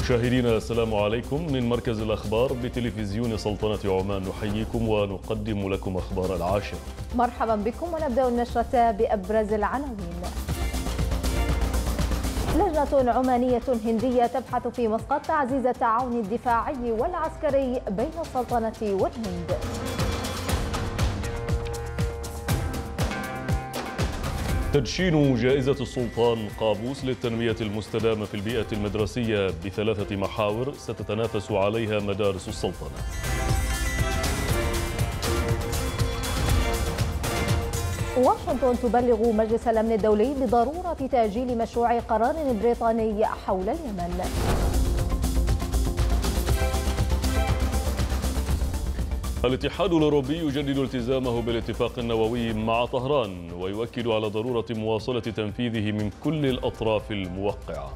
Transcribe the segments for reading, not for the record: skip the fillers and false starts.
مشاهدينا السلام عليكم من مركز الأخبار بتلفزيون سلطنة عمان، نحييكم ونقدم لكم أخبار العاشر. مرحبا بكم ونبدأ النشرة بأبرز العناوين. لجنة عمانية هندية تبحث في مسقط تعزيز التعاون الدفاعي والعسكري بين السلطنة والهند. تدشين جائزة السلطان قابوس للتنمية المستدامة في البيئة المدرسية ب3 محاور ستتنافس عليها مدارس السلطنة. واشنطن تبلغ مجلس الأمن الدولي بضرورة تأجيل مشروع قرار بريطاني حول اليمن. الاتحاد الأوروبي يجدد التزامه بالاتفاق النووي مع طهران ويؤكد على ضرورة مواصلة تنفيذه من كل الأطراف الموقعة.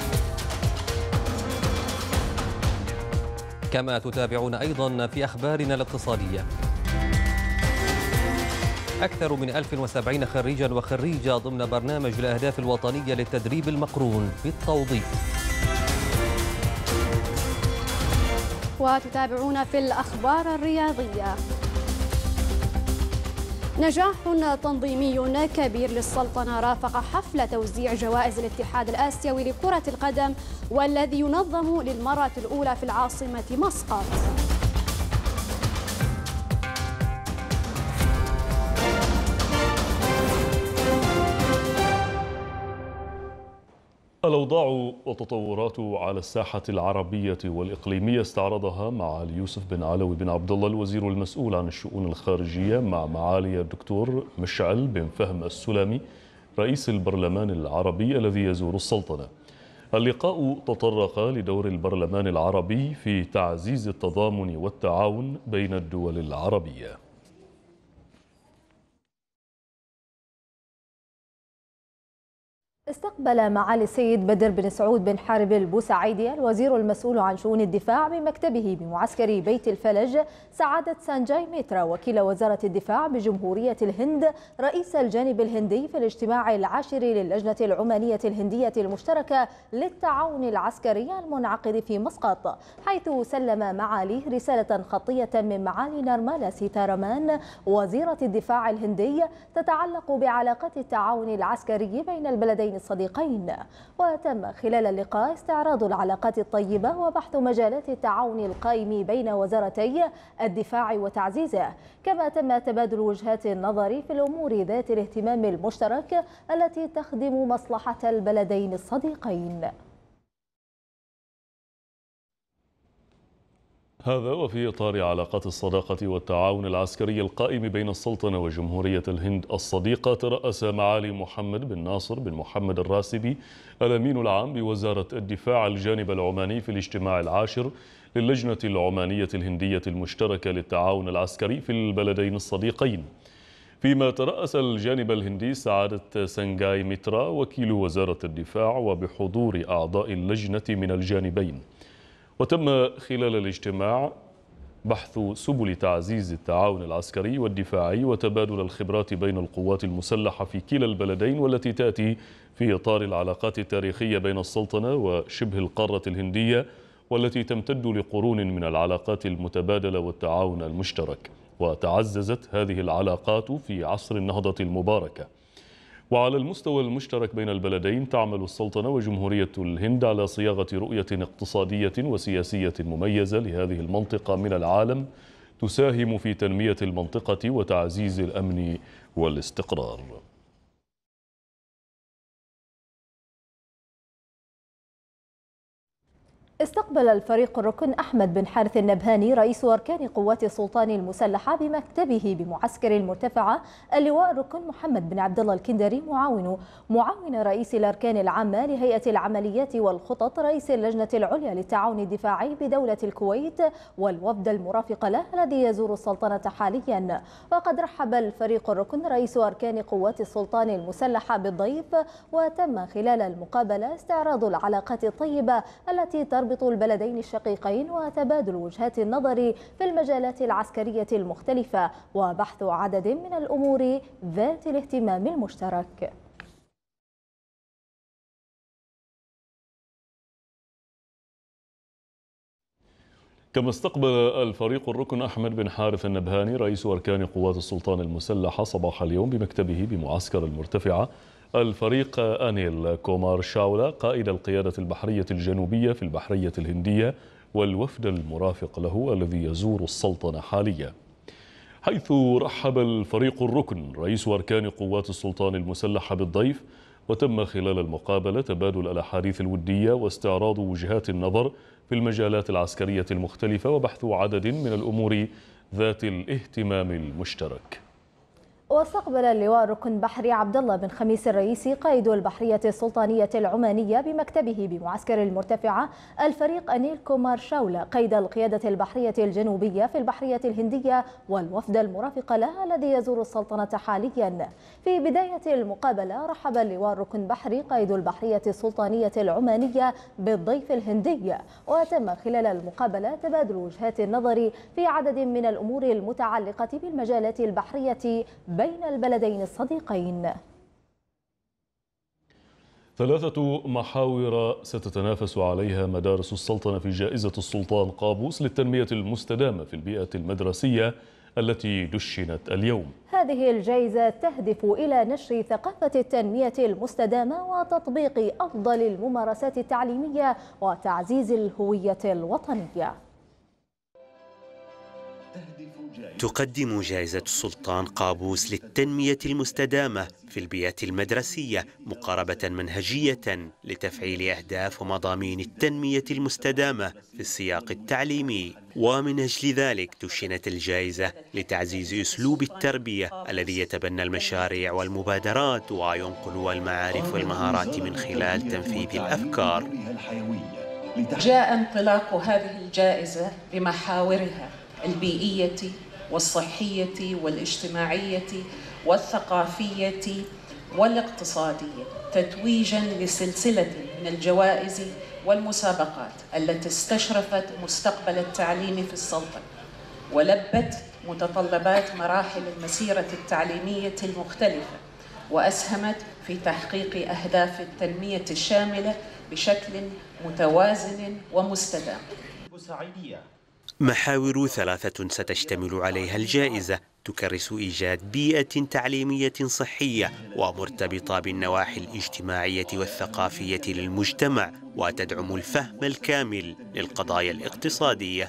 كما تتابعون أيضا في أخبارنا الاقتصادية، أكثر من 1070 خريجا وخريجة ضمن برنامج الأهداف الوطنية للتدريب المقرون بالتوظيف. وتتابعون في الأخبار الرياضية. نجاح تنظيمي كبير للسلطنة رافق حفل توزيع جوائز الاتحاد الآسيوي لكرة القدم والذي ينظم للمرة الأولى في العاصمة مسقط. الأوضاع والتطورات على الساحة العربية والإقليمية استعرضها معالي يوسف بن علوي بن عبد الله الوزير المسؤول عن الشؤون الخارجية مع معالي الدكتور مشعل بن فهم السلامي رئيس البرلمان العربي الذي يزور السلطنة. اللقاء تطرق لدور البرلمان العربي في تعزيز التضامن والتعاون بين الدول العربية. استقبل معالي السيد بدر بن سعود بن حارب البوسعيدي الوزير المسؤول عن شؤون الدفاع بمكتبه بمعسكر بيت الفلج سعادة سانجاي ميترا وكيل وزارة الدفاع بجمهورية الهند رئيس الجانب الهندي في الاجتماع العاشر للجنة العمانية الهندية المشتركة للتعاون العسكري المنعقد في مسقط، حيث سلم معاليه رسالة خطية من معالي نرمالا سيتارمان وزيرة الدفاع الهندي تتعلق بعلاقات التعاون العسكري بين البلدين الصديقين. وتم خلال اللقاء استعراض العلاقات الطيبة وبحث مجالات التعاون القائم بين وزارتي الدفاع وتعزيزه، كما تم تبادل وجهات النظر في الأمور ذات الاهتمام المشترك التي تخدم مصلحة البلدين الصديقين. هذا وفي إطار علاقات الصداقة والتعاون العسكري القائم بين السلطنة وجمهورية الهند الصديقة، ترأس معالي محمد بن ناصر بن محمد الراسبي الأمين العام بوزارة الدفاع الجانب العماني في الاجتماع العاشر للجنة العمانية الهندية المشتركة للتعاون العسكري في البلدين الصديقين، فيما ترأس الجانب الهندي سعادة سانجاي ميترا وكيل وزارة الدفاع وبحضور أعضاء اللجنة من الجانبين. وتم خلال الاجتماع بحث سبل تعزيز التعاون العسكري والدفاعي وتبادل الخبرات بين القوات المسلحة في كلا البلدين، والتي تأتي في إطار العلاقات التاريخية بين السلطنة وشبه القارة الهندية، والتي تمتد لقرون من العلاقات المتبادلة والتعاون المشترك. وتعززت هذه العلاقات في عصر النهضة المباركة. وعلى المستوى المشترك بين البلدين تعمل السلطنة وجمهورية الهند على صياغة رؤية اقتصادية وسياسية مميزة لهذه المنطقة من العالم تساهم في تنمية المنطقة وتعزيز الأمن والاستقرار. استقبل الفريق الركن أحمد بن حارث النبهاني رئيس أركان قوات السلطان المسلحة بمكتبه بمعسكر المرتفعة اللواء الركن محمد بن عبد الله الكندري معاون رئيس الأركان العامة لهيئة العمليات والخطط رئيس اللجنة العليا للتعاون الدفاعي بدولة الكويت والوفد المرافق له الذي يزور السلطنة حاليا. وقد رحب الفريق الركن رئيس أركان قوات السلطان المسلحة بالضيف، وتم خلال المقابلة استعراض العلاقات الطيبة التي تربط البلدين الشقيقين وتبادل وجهات النظر في المجالات العسكرية المختلفة وبحث عدد من الأمور ذات الاهتمام المشترك. كما استقبل الفريق الركن أحمد بن حارث النبهاني رئيس أركان قوات السلطان المسلحة صباح اليوم بمكتبه بمعسكر المرتفعة الفريق أنيل كومار شاولا قائد القيادة البحرية الجنوبية في البحرية الهندية والوفد المرافق له الذي يزور السلطنة حاليا، حيث رحب الفريق الركن رئيس أركان قوات السلطان المسلحة بالضيف. وتم خلال المقابلة تبادل الأحاديث الودية واستعراض وجهات النظر في المجالات العسكرية المختلفة وبحث عدد من الأمور ذات الاهتمام المشترك. واستقبل اللواء ركن بحري عبد الله بن خميس الرئيسي قائد البحرية السلطانية العمانية بمكتبه بمعسكر المرتفعة الفريق أنيل كومار شاولا قائد القيادة البحرية الجنوبية في البحرية الهندية والوفد المرافق له الذي يزور السلطنة حاليا. في بداية المقابلة رحب اللواء ركن بحري قائد البحرية السلطانية العمانية بالضيف الهندي، وتم خلال المقابلة تبادل وجهات النظر في عدد من الأمور المتعلقة بالمجالات البحرية بين البلدين الصديقين. 3 محاور ستتنافس عليها مدارس السلطنة في جائزة السلطان قابوس للتنمية المستدامة في البيئة المدرسية التي دشنت اليوم. هذه الجائزة تهدف إلى نشر ثقافة التنمية المستدامة وتطبيق أفضل الممارسات التعليمية وتعزيز الهوية الوطنية. تقدم جائزة السلطان قابوس للتنمية المستدامة في البيئة المدرسية مقاربة منهجية لتفعيل أهداف ومضامين التنمية المستدامة في السياق التعليمي، ومن أجل ذلك دشنت الجائزة لتعزيز أسلوب التربية الذي يتبنى المشاريع والمبادرات وينقل المعارف والمهارات من خلال تنفيذ الأفكار. جاء انطلاق هذه الجائزة بمحاورها البيئية والصحية والاجتماعية والثقافية والاقتصادية تتويجا لسلسلة من الجوائز والمسابقات التي استشرفت مستقبل التعليم في السلطنة ولبت متطلبات مراحل المسيرة التعليمية المختلفة وأسهمت في تحقيق أهداف التنمية الشاملة بشكل متوازن ومستدام. محاور 3 ستشتمل عليها الجائزة تكرس إيجاد بيئة تعليمية صحية ومرتبطة بالنواحي الاجتماعية والثقافية للمجتمع وتدعم الفهم الكامل للقضايا الاقتصادية.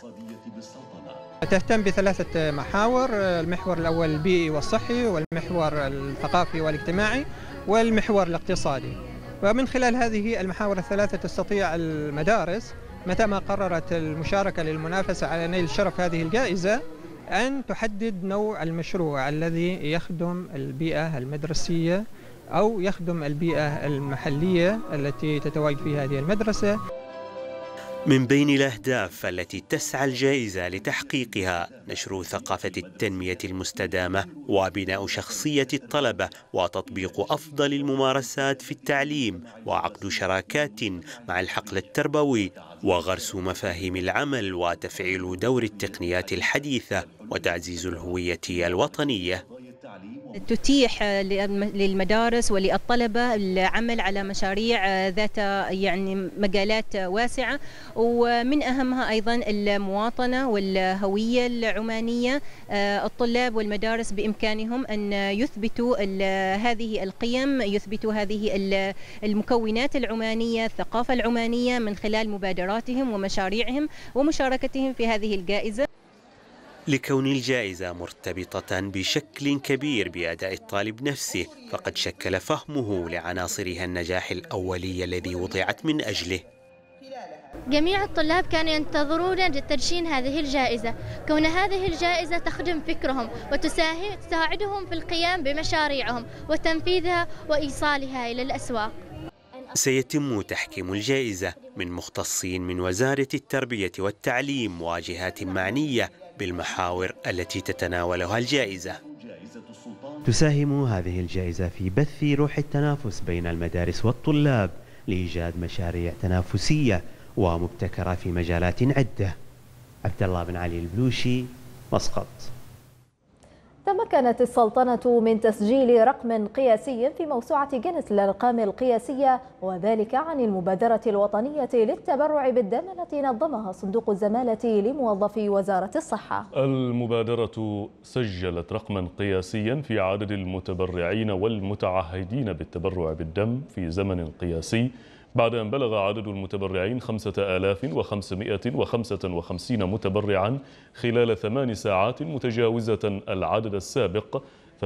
تهتم ب3 محاور، المحور الأول البيئي والصحي، والمحور الثقافي والاجتماعي، والمحور الاقتصادي. ومن خلال هذه المحاور ال3 تستطيع المدارس متى ما قررت المشاركة للمنافسة على نيل شرف هذه الجائزة أن تحدد نوع المشروع الذي يخدم البيئة المدرسية أو يخدم البيئة المحلية التي تتواجد في هذه المدرسة. من بين الأهداف التي تسعى الجائزة لتحقيقها نشر ثقافة التنمية المستدامة وبناء شخصية الطلبة وتطبيق أفضل الممارسات في التعليم وعقد شراكات مع الحقل التربوي وغرس مفاهيم العمل وتفعيل دور التقنيات الحديثة وتعزيز الهوية الوطنية. تتيح للمدارس وللطلبة العمل على مشاريع ذات مجالات واسعة، ومن أهمها أيضا المواطنة والهوية العمانية. الطلاب والمدارس بإمكانهم أن يثبتوا هذه القيم، يثبتوا هذه المكونات العمانية، الثقافة العمانية من خلال مبادراتهم ومشاريعهم ومشاركتهم في هذه الجائزة. لكون الجائزة مرتبطة بشكل كبير بأداء الطالب نفسه، فقد شكل فهمه لعناصرها النجاح الأولي الذي وضعت من أجله. جميع الطلاب كانوا ينتظرون تدشين هذه الجائزة، كون هذه الجائزة تخدم فكرهم وتساعدهم في القيام بمشاريعهم وتنفيذها وإيصالها إلى الأسواق. سيتم تحكيم الجائزة من مختصين من وزارة التربية والتعليم وجهات معنية بالمحاور التي تتناولها الجائزة. تساهم هذه الجائزة في بث روح التنافس بين المدارس والطلاب لإيجاد مشاريع تنافسية ومبتكرة في مجالات عدة. عبد الله بن علي البلوشي، مسقط. تمكنت السلطنة من تسجيل رقم قياسي في موسوعة جينيس للأرقام القياسية، وذلك عن المبادرة الوطنية للتبرع بالدم التي نظمها صندوق الزمالة لموظفي وزارة الصحة. المبادرة سجلت رقما قياسيا في عدد المتبرعين والمتعهدين بالتبرع بالدم في زمن قياسي، بعد أن بلغ عدد المتبرعين 5555 متبرعا خلال 8 ساعات، متجاوزة العدد السابق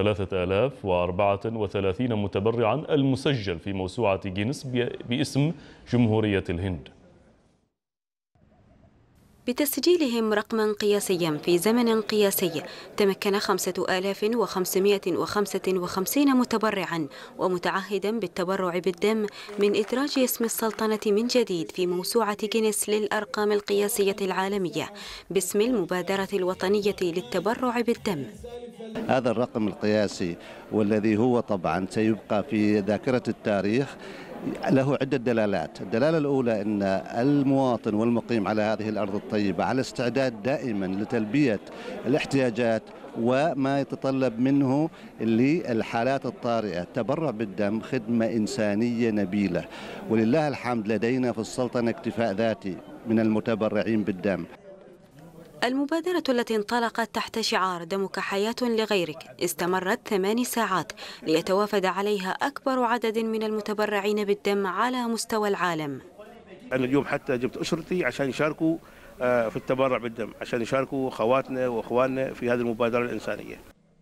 3034 متبرعا المسجل في موسوعة جينيس باسم جمهورية الهند. بتسجيلهم رقما قياسيا في زمن قياسي، تمكن 5555 متبرعا ومتعهدا بالتبرع بالدم من إدراج اسم السلطنة من جديد في موسوعة جينيس للأرقام القياسية العالمية باسم المبادرة الوطنية للتبرع بالدم. هذا الرقم القياسي والذي هو طبعا سيبقى في ذاكرة التاريخ له عدة دلالات. الدلالة الأولى أن المواطن والمقيم على هذه الأرض الطيبة على استعداد دائما لتلبية الاحتياجات وما يتطلب منه للحالات الطارئة. التبرع بالدم خدمة إنسانية نبيلة، ولله الحمد لدينا في السلطنة اكتفاء ذاتي من المتبرعين بالدم. المبادرة التي انطلقت تحت شعار دمك حياة لغيرك استمرت 8 ساعات ليتوافد عليها أكبر عدد من المتبرعين بالدم على مستوى العالم. أنا اليوم حتى جبت أسرتي عشان يشاركوا في التبرع بالدم، عشان يشاركوا خواتنا وأخواننا في هذه المبادرة الإنسانية.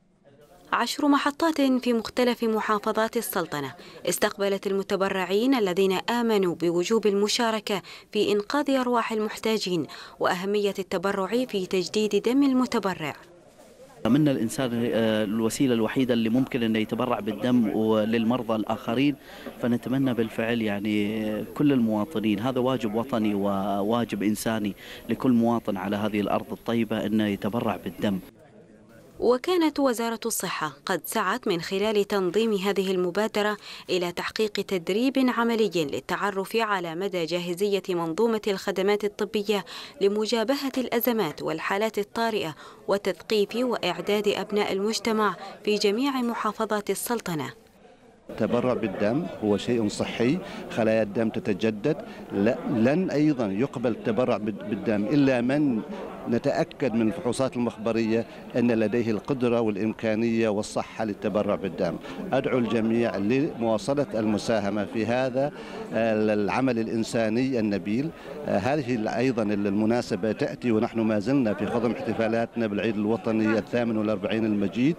10 محطات في مختلف محافظات السلطنة استقبلت المتبرعين الذين آمنوا بوجوب المشاركة في إنقاذ أرواح المحتاجين وأهمية التبرع في تجديد دم المتبرع. من الإنسان الوسيلة الوحيدة اللي ممكن أنه يتبرع بالدم للمرضى الآخرين، فنتمنى بالفعل يعني كل المواطنين، هذا واجب وطني وواجب إنساني لكل مواطن على هذه الأرض الطيبة أنه يتبرع بالدم. وكانت وزارة الصحة قد سعت من خلال تنظيم هذه المبادرة إلى تحقيق تدريب عملي للتعرف على مدى جاهزية منظومة الخدمات الطبية لمجابهة الأزمات والحالات الطارئة وتثقيف وإعداد أبناء المجتمع في جميع محافظات السلطنة. التبرع بالدم هو شيء صحي، خلايا الدم تتجدد، لن أيضا يقبل التبرع بالدم إلا من نتأكد من الفحوصات المخبرية أن لديه القدرة والإمكانية والصحة للتبرع بالدم. أدعو الجميع لمواصلة المساهمة في هذا العمل الإنساني النبيل. هذه أيضا المناسبة تأتي ونحن ما زلنا في خضم احتفالاتنا بالعيد الوطني 48 المجيد،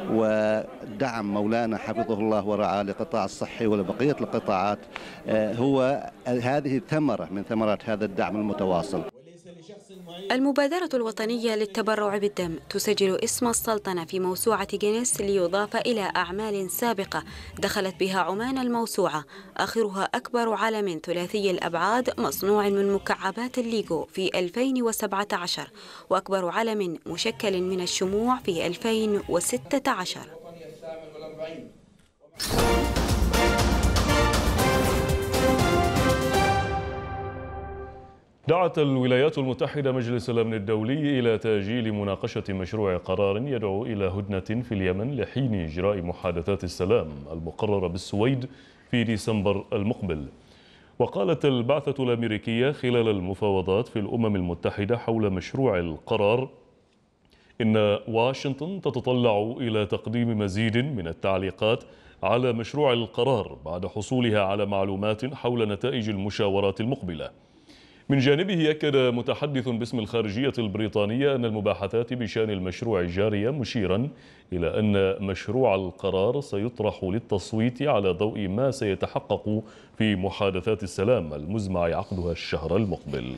ودعم مولانا حفظه الله ورعاه لقطاع الصحي ولبقية القطاعات هو هذه ثمرة من ثمرات هذا الدعم المتواصل. المبادرة الوطنية للتبرع بالدم تسجل اسم السلطنة في موسوعة جينيس ليضاف إلى أعمال سابقة دخلت بها عمان الموسوعة، آخرها أكبر علم ثلاثي الأبعاد مصنوع من مكعبات الليغو في 2017، وأكبر علم مشكل من الشموع في 2016. دعت الولايات المتحدة مجلس الأمن الدولي إلى تأجيل مناقشة مشروع قرار يدعو إلى هدنة في اليمن لحين إجراء محادثات السلام المقررة بالسويد في ديسمبر المقبل. وقالت البعثة الأمريكية خلال المفاوضات في الأمم المتحدة حول مشروع القرار إن واشنطن تتطلع إلى تقديم مزيد من التعليقات على مشروع القرار بعد حصولها على معلومات حول نتائج المشاورات المقبلة. من جانبه أكد متحدث باسم الخارجية البريطانية أن المباحثات بشأن المشروع جارية، مشيرا إلى أن مشروع القرار سيطرح للتصويت على ضوء ما سيتحقق في محادثات السلام المزمع عقدها الشهر المقبل.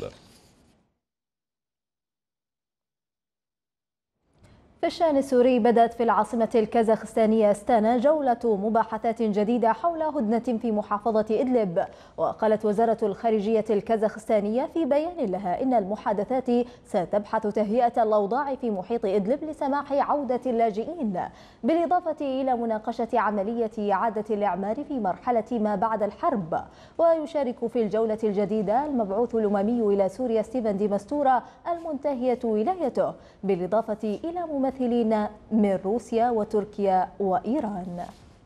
في الشأن السوري بدأت في العاصمة الكازاخستانية أستانا جولة مباحثات جديدة حول هدنة في محافظة إدلب. وقالت وزارة الخارجية الكازاخستانية في بيان لها إن المحادثات ستبحث تهيئة الأوضاع في محيط إدلب لسماح عودة اللاجئين، بالإضافة إلى مناقشة عملية إعادة الإعمار في مرحلة ما بعد الحرب. ويشارك في الجولة الجديدة المبعوث الأممي إلى سوريا ستيفن دي ماستورا المنتهية ولايته، بالإضافة إلى ممثل ممثلين من روسيا وتركيا وإيران.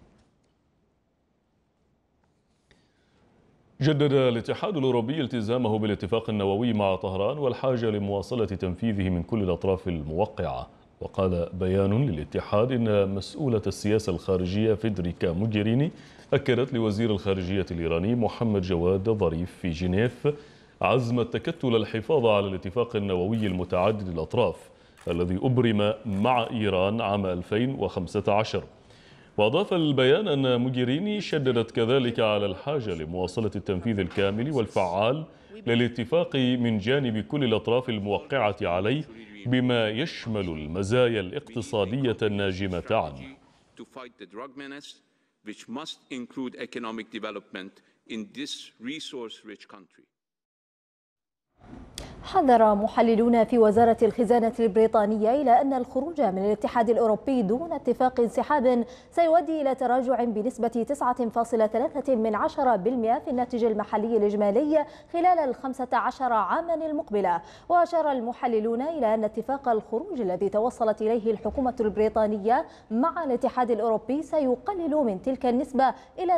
جدد الاتحاد الأوروبي التزامه بالاتفاق النووي مع طهران والحاجة لمواصلة تنفيذه من كل الأطراف الموقعة. وقال بيان للاتحاد إن مسؤولة السياسة الخارجية فيدريكا موغيريني أكدت لوزير الخارجية الإيراني محمد جواد ظريف في جنيف عزم التكتل الحفاظ على الاتفاق النووي المتعدد الأطراف الذي أبرم مع إيران عام 2015. وأضاف البيان أن موغيريني شددت كذلك على الحاجة لمواصلة التنفيذ الكامل والفعال للاتفاق من جانب كل الأطراف الموقعة عليه بما يشمل المزايا الاقتصادية الناجمة عنه. حذر محللون في وزارة الخزانة البريطانية إلى أن الخروج من الاتحاد الأوروبي دون اتفاق انسحاب سيؤدي إلى تراجع بنسبة 9.3% في الناتج المحلي الإجمالي خلال 15 عاما المقبلة. وأشار المحللون إلى أن اتفاق الخروج الذي توصلت إليه الحكومة البريطانية مع الاتحاد الأوروبي سيقلل من تلك النسبة إلى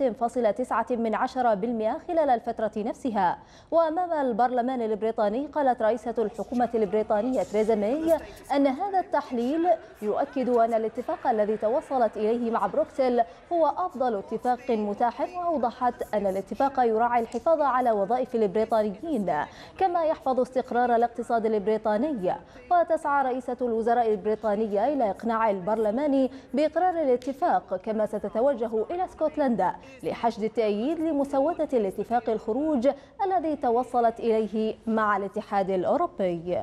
3.9% خلال الفترة نفسها. وأمام البرلمان البريطاني قالت رئيسة الحكومة البريطانية تريزا ماي أن هذا التحليل يؤكد أن الاتفاق الذي توصلت إليه مع بروكسل هو أفضل اتفاق متاح. وأوضحت أن الاتفاق يراعي الحفاظ على وظائف البريطانيين كما يحفظ استقرار الاقتصاد البريطاني. وتسعى رئيسة الوزراء البريطانية إلى إقناع البرلمان بإقرار الاتفاق كما ستتوجه إلى اسكتلندا لحشد التأييد لمسودة الاتفاق الخروج الذي توصلت إليه مع الاتحاد الأوروبي.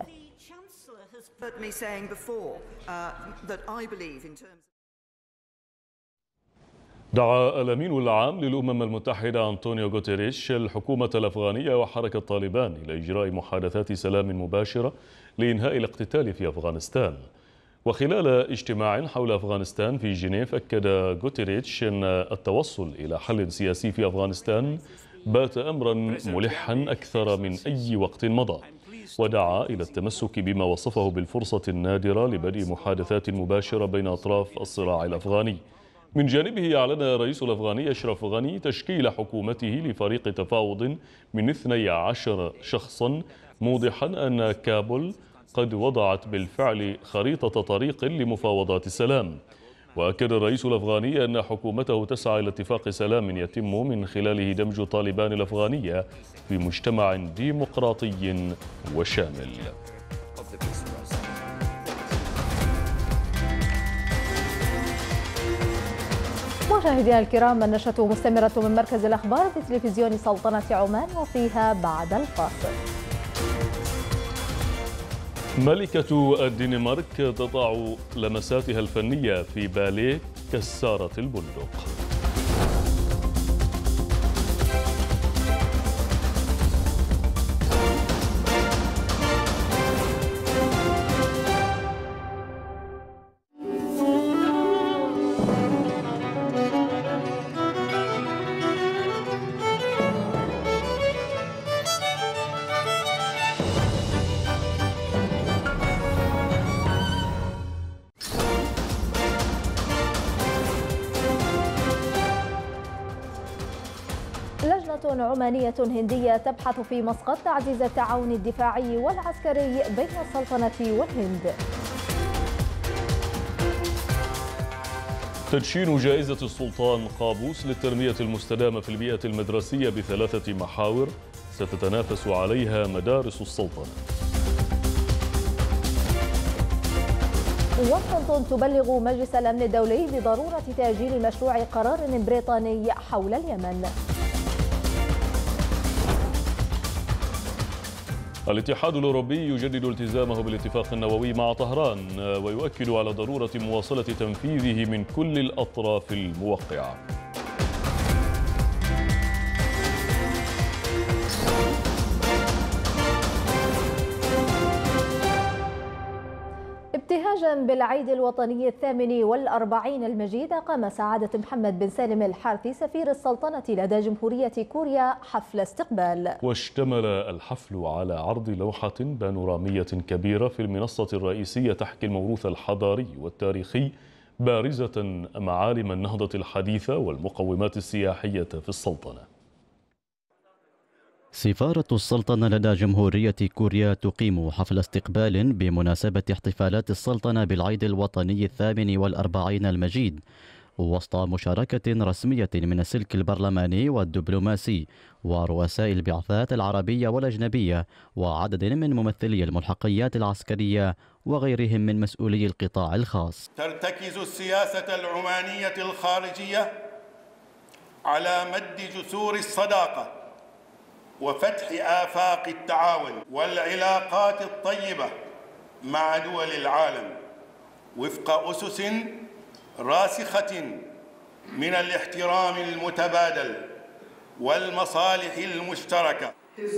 دعا الأمين العام للأمم المتحدة أنطونيو غوتيريش الحكومة الأفغانية وحركة طالبان إلى إجراء محادثات سلام مباشرة لإنهاء الاقتتال في أفغانستان. وخلال اجتماع حول أفغانستان في جنيف أكد غوتيريش أن التوصل إلى حل سياسي في أفغانستان بات أمرا ملحا أكثر من أي وقت مضى. ودعا إلى التمسك بما وصفه بالفرصة النادرة لبدء محادثات مباشرة بين أطراف الصراع الأفغاني. من جانبه أعلن الرئيس الأفغاني أشرف غني تشكيل حكومته لفريق تفاوض من 12 شخصا، موضحا أن كابول قد وضعت بالفعل خريطة طريق لمفاوضات السلام. وأكد الرئيس الأفغاني أن حكومته تسعى إلى اتفاق سلام يتم من خلاله دمج طالبان الأفغانية في مجتمع ديمقراطي وشامل. مشاهدينا الكرام، النشرة مستمرة من مركز الأخبار بتلفزيون سلطنة عمان وفيها بعد الفاصل. ملكة الدنمارك تضع لمساتها الفنية في باليه كسارة البندق. لجنة عمانية هندية تبحث في مسقط تعزيز التعاون الدفاعي والعسكري بين السلطنة والهند. تدشين جائزة السلطان قابوس للتنمية المستدامة في البيئة المدرسية ب3 محاور ستتنافس عليها مدارس السلطنة. واشنطن تبلغ مجلس الأمن الدولي بضرورة تأجيل مشروع قرار بريطاني حول اليمن. الاتحاد الأوروبي يجدد التزامه بالاتفاق النووي مع طهران ويؤكد على ضرورة مواصلة تنفيذه من كل الأطراف الموقعة. ابتهاجا بالعيد الوطني 48 المجيد، قام سعادة محمد بن سالم الحارثي سفير السلطنة لدى جمهورية كوريا حفل استقبال. واشتمل الحفل على عرض لوحة بانورامية كبيرة في المنصة الرئيسية تحكي الموروث الحضاري والتاريخي، بارزة معالم النهضة الحديثة والمقومات السياحية في السلطنة. سفارة السلطنة لدى جمهورية كوريا تقيم حفل استقبال بمناسبة احتفالات السلطنة بالعيد الوطني 48 المجيد، وسط مشاركة رسمية من السلك البرلماني والدبلوماسي ورؤساء البعثات العربية والأجنبية وعدد من ممثلي الملحقيات العسكرية وغيرهم من مسؤولي القطاع الخاص. ترتكز السياسة العمانية الخارجية على مد جسور الصداقة وفتح آفاق التعاون والعلاقات الطيبة مع دول العالم وفق أسس راسخة من الاحترام المتبادل والمصالح المشتركة.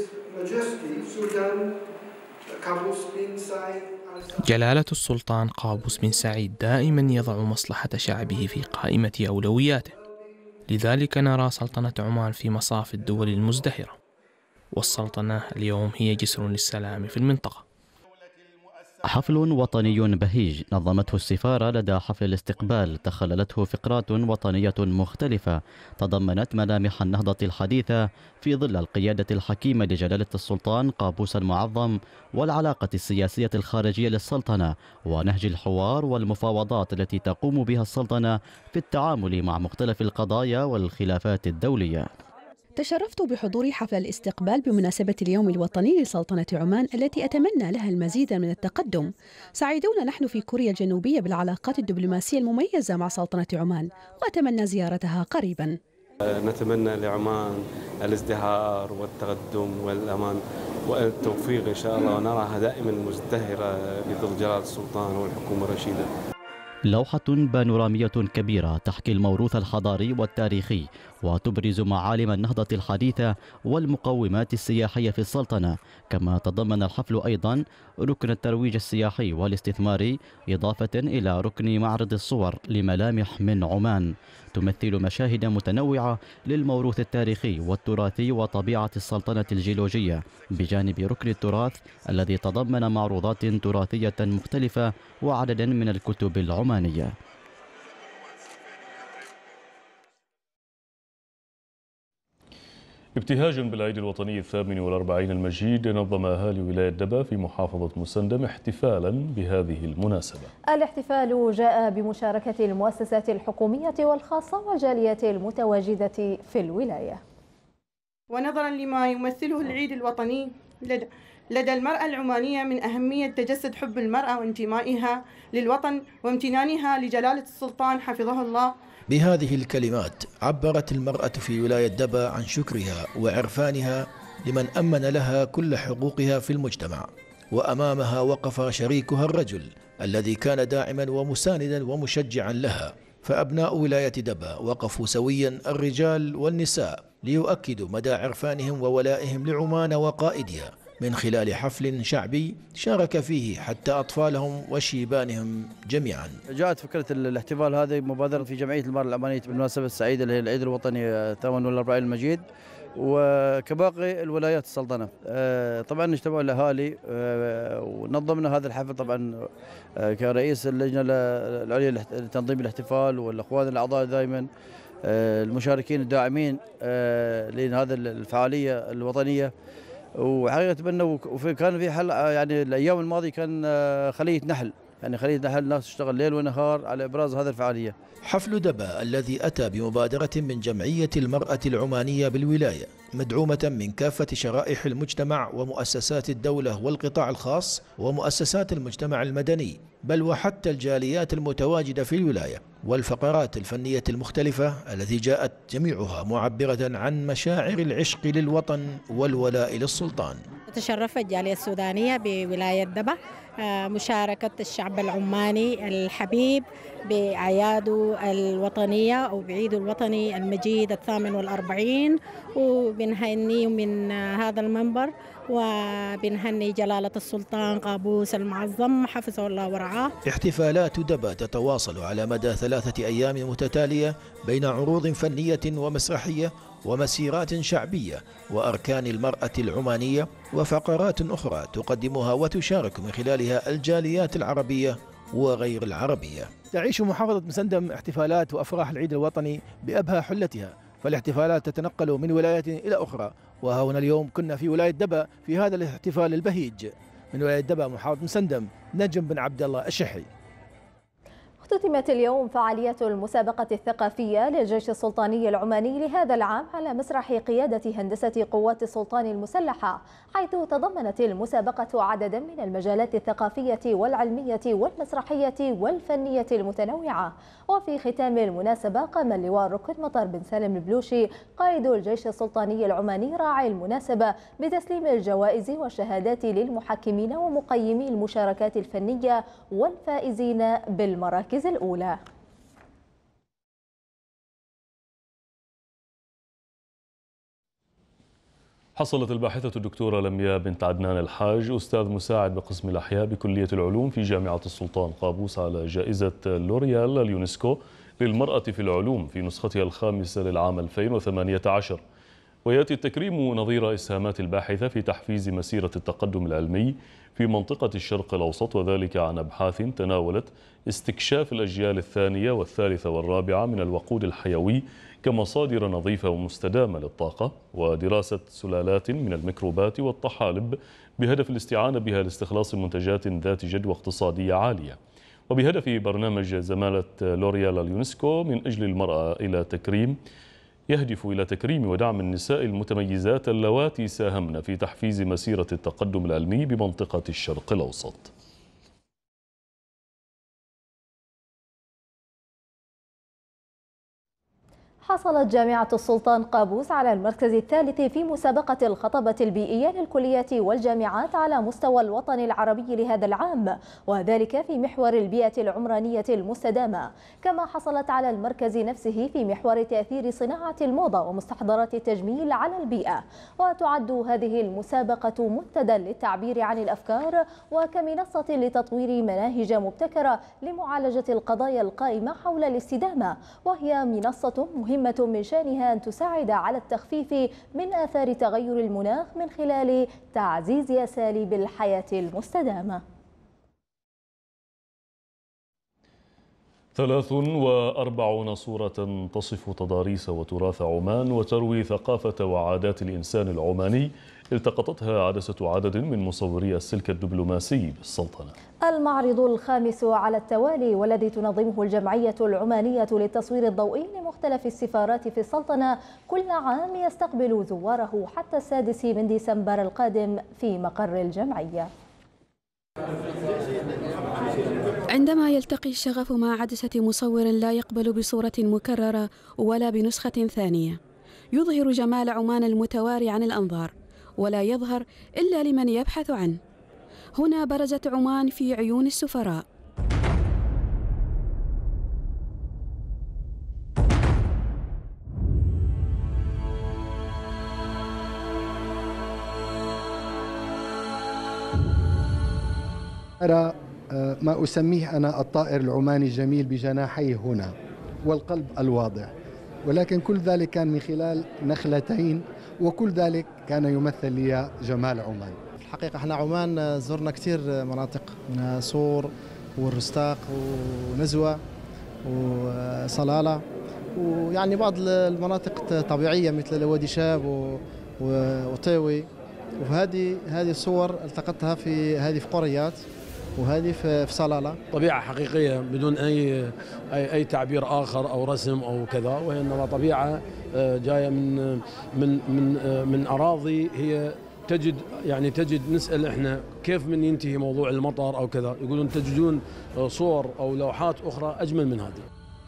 جلالة السلطان قابوس بن سعيد دائما يضع مصلحة شعبه في قائمة أولوياته، لذلك نرى سلطنة عمان في مصاف الدول المزدهرة، والسلطنة اليوم هي جسر للسلام في المنطقة. حفل وطني بهيج نظمته السفارة لدى حفل الاستقبال تخللته فقرات وطنية مختلفة تضمنت ملامح النهضة الحديثة في ظل القيادة الحكيمة لجلالة السلطان قابوس المعظم والعلاقة السياسية الخارجية للسلطنة ونهج الحوار والمفاوضات التي تقوم بها السلطنة في التعامل مع مختلف القضايا والخلافات الدولية. تشرفت بحضور حفل الاستقبال بمناسبة اليوم الوطني لسلطنة عمان التي أتمنى لها المزيد من التقدم. سعيدون نحن في كوريا الجنوبية بالعلاقات الدبلوماسية المميزة مع سلطنة عمان، وأتمنى زيارتها قريبا. نتمنى لعمان الازدهار والتقدم والأمان والتوفيق إن شاء الله، ونراها دائما مزدهرة بظل جلالة السلطان والحكومة الرشيدة. لوحة بانورامية كبيرة تحكي الموروث الحضاري والتاريخي وتبرز معالم النهضة الحديثة والمقومات السياحية في السلطنة، كما تضمن الحفل أيضا ركن الترويج السياحي والاستثماري إضافة إلى ركن معرض الصور لملامح من عمان تمثل مشاهد متنوعة للموروث التاريخي والتراثي وطبيعة السلطنة الجيولوجية، بجانب ركن التراث الذي تضمن معروضات تراثية مختلفة وعددا من الكتب العمانية. ابتهاجا بالعيد الوطني 48 المجيد، نظم أهالي ولاية دبا في محافظة مسندم احتفالا بهذه المناسبة. الاحتفال جاء بمشاركة المؤسسات الحكومية والخاصة والجاليات المتواجدة في الولاية. ونظرا لما يمثله العيد الوطني لدى المرأة العمانية من أهمية تجسد حب المرأة وانتمائها للوطن وامتنانها لجلالة السلطان حفظه الله، بهذه الكلمات عبرت المرأة في ولاية دبا عن شكرها وعرفانها لمن أمن لها كل حقوقها في المجتمع، وأمامها وقف شريكها الرجل الذي كان داعما ومساندا ومشجعا لها، فأبناء ولاية دبا وقفوا سويا الرجال والنساء ليؤكدوا مدى عرفانهم وولائهم لعمان وقائدها من خلال حفل شعبي شارك فيه حتى أطفالهم وشيبانهم جميعا. جاءت فكرة الاحتفال هذه مبادرة في جمعية المرأة العمانية بالمناسبة السعيدة اللي هي العيد الوطني 48 المجيد، وكباقي الولايات السلطنة. طبعا اجتمعوا الأهالي ونظمنا هذا الحفل طبعا كرئيس اللجنة العليا لتنظيم الاحتفال والأخوان الأعضاء دائما المشاركين الداعمين لهذه الفعالية الوطنية. وحقيقة أتمنى وكان في حل يعني الأيام الماضية كان خلية نحل، يعني خلية نحل الناس تشتغل ليل ونهار على إبراز هذه الفعالية. حفل دبا الذي أتى بمبادرة من جمعية المرأة العمانية بالولاية مدعومة من كافة شرائح المجتمع ومؤسسات الدولة والقطاع الخاص ومؤسسات المجتمع المدني، بل وحتى الجاليات المتواجدة في الولاية والفقرات الفنية المختلفة التي جاءت جميعها معبرة عن مشاعر العشق للوطن والولاء للسلطان. تشرفت الجالية السودانية بولاية دبا مشاركة الشعب العماني الحبيب بأعياده الوطنية أو بعيده الوطني المجيد 48، وبنهنيه من هذا المنبر، وبنهني جلالة السلطان قابوس المعظم حفظه الله ورعاه. احتفالات دبا تتواصل على مدى 3 أيام متتالية بين عروض فنية ومسرحية ومسيرات شعبية وأركان المرأة العمانية وفقرات أخرى تقدمها وتشارك من خلالها الجاليات العربية وغير العربية. تعيش محافظة مسندم احتفالات وأفراح العيد الوطني بأبهى حلتها، فالاحتفالات تتنقل من ولاية إلى أخرى، وها هنا اليوم كنا في ولاية دبا في هذا الاحتفال البهيج. من ولاية دبا محافظة مسندم نجم بن عبد الله الشحي. اختتمت اليوم فعاليات المسابقة الثقافية للجيش السلطاني العماني لهذا العام على مسرح قيادة هندسة قوات السلطان المسلحة، حيث تضمنت المسابقة عددا من المجالات الثقافية والعلمية والمسرحية والفنية المتنوعة. وفي ختام المناسبة قام اللواء الركن مطر بن سالم البلوشي قائد الجيش السلطاني العماني راعي المناسبة بتسليم الجوائز والشهادات للمحكمين ومقيمي المشاركات الفنية والفائزين بالمراكز الأولى. حصلت الباحثة الدكتورة لمياء بنت عدنان الحاج أستاذ مساعد بقسم الأحياء بكلية العلوم في جامعة السلطان قابوس على جائزة لوريال اليونسكو للمرأة في العلوم في نسختها الخامسة للعام 2018. ويأتي التكريم نظير إسهامات الباحثة في تحفيز مسيرة التقدم العلمي في منطقة الشرق الأوسط، وذلك عن أبحاث تناولت استكشاف الأجيال الثانية والثالثة والرابعة من الوقود الحيوي كمصادر نظيفة ومستدامة للطاقة، ودراسة سلالات من الميكروبات والطحالب بهدف الاستعانة بها لاستخلاص منتجات ذات جدوى اقتصادية عالية. وبهدف برنامج زمالة لوريال اليونسكو من أجل المرأة يهدف إلى تكريم ودعم النساء المتميزات اللواتي ساهمن في تحفيز مسيرة التقدم العلمي بمنطقة الشرق الأوسط. حصلت جامعة السلطان قابوس على المركز الثالث في مسابقة الخطبة البيئية للكليات والجامعات على مستوى الوطن العربي لهذا العام، وذلك في محور البيئة العمرانية المستدامة. كما حصلت على المركز نفسه في محور تأثير صناعة الموضة ومستحضرات التجميل على البيئة. وتعد هذه المسابقة منتدى للتعبير عن الأفكار وكمنصة لتطوير مناهج مبتكرة لمعالجة القضايا القائمة حول الاستدامة، وهي منصة مهمة من شأنها أن تساعد على التخفيف من آثار تغير المناخ من خلال تعزيز أساليب الحياة المستدامة. 43 صورة تصف تضاريس وتراث عمان وتروي ثقافة وعادات الإنسان العماني التقطتها عدسة عدد من مصوري السلك الدبلوماسي بالسلطنة. المعرض الخامس على التوالي والذي تنظمه الجمعية العمانية للتصوير الضوئي لمختلف السفارات في السلطنة كل عام يستقبل زواره حتى 6 ديسمبر القادم في مقر الجمعية. عندما يلتقي الشغف مع عدسة مصور لا يقبل بصورة مكررة ولا بنسخة ثانية، يظهر جمال عمان المتواري عن الأنظار ولا يظهر إلا لمن يبحث عنه. هنا برزت عمان في عيون السفراء. أرى ما أسميه أنا الطائر العماني الجميل بجناحيه هنا والقلب الواضح، ولكن كل ذلك كان من خلال نخلتين، وكل ذلك كان يمثل لي جمال عمان. الحقيقة احنا عمان زرنا كثير مناطق، من صور والرستاق ونزوة وصلالة، ويعني بعض المناطق طبيعية مثل وادي شاب وطيوي، وهذه الصور التقطتها في قريات، وهذه في صلالة. طبيعة حقيقية بدون أي تعبير آخر أو رسم أو كذا، وإنما طبيعة جاية من أراضي هي تجد نسأل إحنا كيف من ينتهي موضوع المطر أو كذا، يقولون تجدون صور أو لوحات أخرى أجمل من هذه.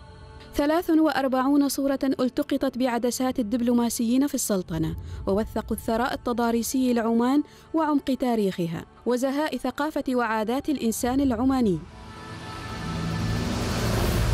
43 صورة التقطت بعدسات الدبلوماسيين في السلطنة، ووثقوا الثراء التضاريسي لعمان وعمق تاريخها وزهاء ثقافة وعادات الإنسان العماني.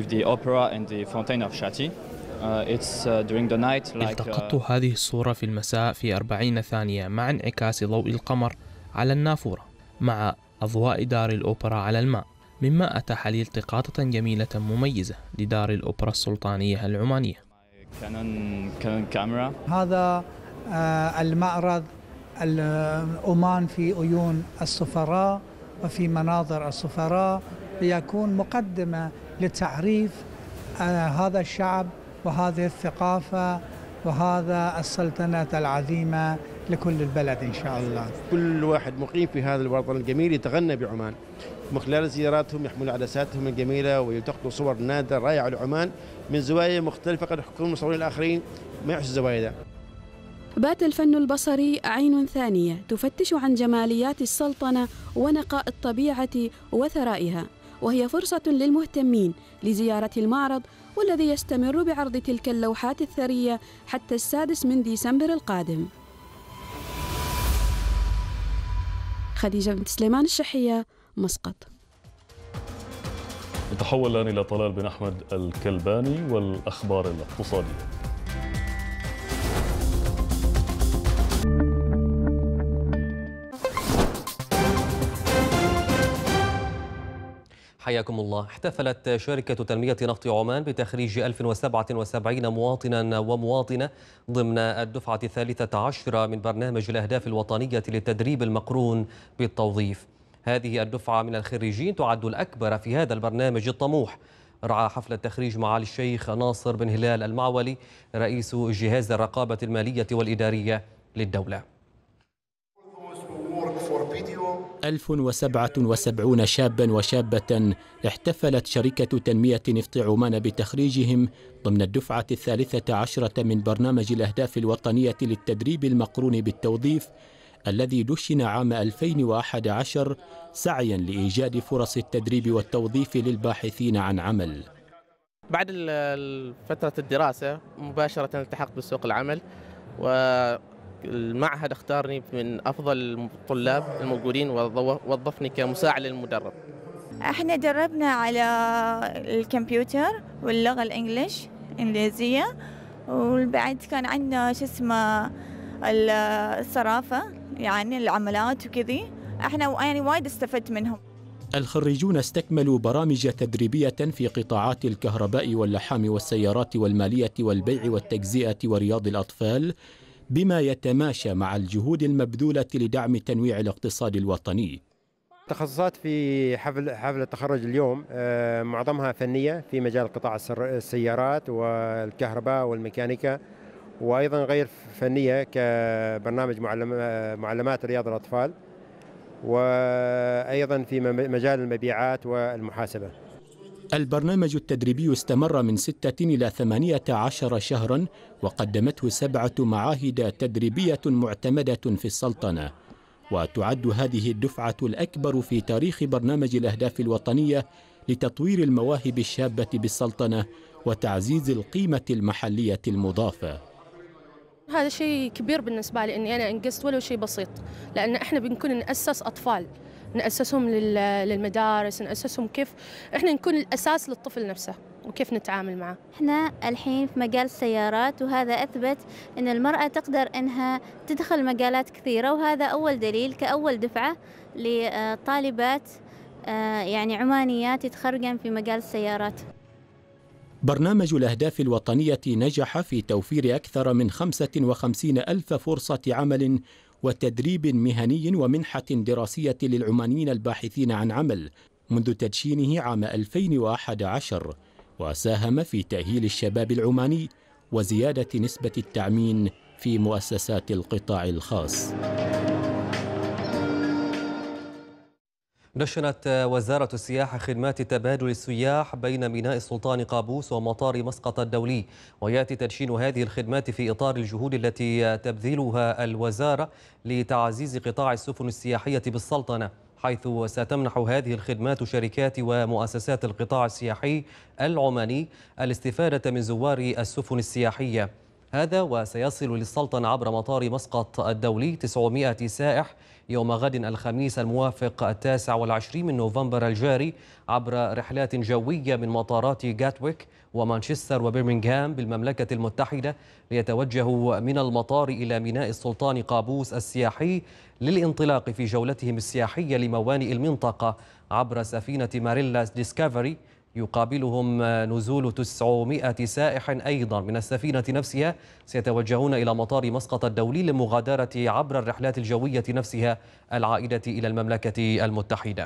with the opera and the fountain of Shati. It's during the night like التقطت هذه الصورة في المساء في 40 ثانية مع انعكاس ضوء القمر على النافورة مع أضواء دار الأوبرا على الماء، مما أتاح لي التقاطة جميلة مميزة لدار الأوبرا السلطانية العمانية. كانون كاميرا. هذا المعرض عمان في عيون السفراء وفي مناظر السفراء، ليكون مقدمة لتعريف هذا الشعب وهذه الثقافة وهذا السلطنة العظيمة لكل البلد إن شاء الله. كل واحد مقيم في هذا الوطن الجميل يتغنى بعمان، من خلال زياراتهم يحملون عدساتهم الجميلة ويلتقطوا صور نادرة رائعة لعمان من زوايا مختلفة قد يحكون المصورين الآخرين ما يعرفوا الزوايا ده. بات الفن البصري عين ثانية تفتش عن جماليات السلطنة ونقاء الطبيعة وثرائها، وهي فرصة للمهتمين لزيارة المعرض والذي يستمر بعرض تلك اللوحات الثرية حتى 6 من ديسمبر القادم. خديجة بنت سليمان الشحية، مسقط. نتحول الآن إلى طلال بن أحمد الكلباني والأخبار الاقتصادية. حياكم الله. احتفلت شركة تنمية نفط عمان بتخريج 1077 مواطنا ومواطنة ضمن الدفعة 13 من برنامج الأهداف الوطنية للتدريب المقرون بالتوظيف. هذه الدفعة من الخريجين تعد الأكبر في هذا البرنامج الطموح. رعى حفل التخريج معالي الشيخ ناصر بن هلال المعولي رئيس جهاز الرقابة المالية والإدارية للدولة. 1077 شابا وشابة احتفلت شركة تنمية نفط عمان بتخريجهم ضمن الدفعة 13 من برنامج الأهداف الوطنية للتدريب المقرون بالتوظيف الذي دشن عام 2011 سعيا لإيجاد فرص التدريب والتوظيف للباحثين عن عمل. بعد فترة الدراسة مباشرة التحقت بسوق العمل، والمعهد اختارني من أفضل الطلاب الموجودين ووظفني كمساعد للمدرب. احنا دربنا على الكمبيوتر واللغة الإنجليزية، وبعد كان عندنا الصرافة يعني العملات وكذي. احنا يعني وايد استفدت منهم. الخريجون استكملوا برامج تدريبية في قطاعات الكهرباء واللحام والسيارات والمالية والبيع والتجزئة ورياض الأطفال، بما يتماشى مع الجهود المبذولة لدعم تنويع الاقتصاد الوطني. تخصصات في حفل التخرج اليوم معظمها فنية في مجال قطاع السيارات والكهرباء والميكانيكا، وأيضا غير فنية كبرنامج معلمات رياض الأطفال، وأيضا في مجال المبيعات والمحاسبة. البرنامج التدريبي استمر من 6 إلى 18 شهرا، وقدمته 7 معاهد تدريبية معتمدة في السلطنة، وتعد هذه الدفعة الأكبر في تاريخ برنامج الأهداف الوطنية لتطوير المواهب الشابة بالسلطنة وتعزيز القيمة المحلية المضافة. هذا شيء كبير بالنسبة لي إني أنا أنقذت ولو شيء بسيط، لأن إحنا بنكون نأسس أطفال، نأسسهم للمدارس، نأسسهم كيف إحنا نكون الأساس للطفل نفسه وكيف نتعامل معه. إحنا الحين في مجال السيارات، وهذا أثبت أن المرأة تقدر أنها تدخل مجالات كثيرة، وهذا أول دليل كأول دفعة لطالبات يعني عمانيات يتخرجن في مجال السيارات. برنامج الأهداف الوطنية نجح في توفير أكثر من 55,000 فرصة عمل وتدريب مهني ومنحة دراسية للعمانيين الباحثين عن عمل منذ تدشينه عام 2011، وساهم في تأهيل الشباب العماني وزيادة نسبة التعمين في مؤسسات القطاع الخاص. دشنت وزارة السياحة خدمات تبادل السياح بين ميناء السلطان قابوس ومطار مسقط الدولي، ويأتي تدشين هذه الخدمات في إطار الجهود التي تبذلها الوزارة لتعزيز قطاع السفن السياحية بالسلطنة، حيث ستمنح هذه الخدمات شركات ومؤسسات القطاع السياحي العماني الاستفادة من زوار السفن السياحية. هذا وسيصل للسلطنة عبر مطار مسقط الدولي 900 سائح يوم غد الخميس الموافق 29 من نوفمبر الجاري عبر رحلات جوية من مطارات غاتويك ومانشستر وبرمنغهام بالمملكة المتحدة، ليتوجهوا من المطار إلى ميناء السلطان قابوس السياحي للانطلاق في جولتهم السياحية لموانئ المنطقة عبر سفينة ماريلا ديسكفري. يقابلهم نزول 900 سائح أيضا من السفينة نفسها، سيتوجهون إلى مطار مسقط الدولي للمغادرة عبر الرحلات الجوية نفسها العائدة إلى المملكة المتحدة.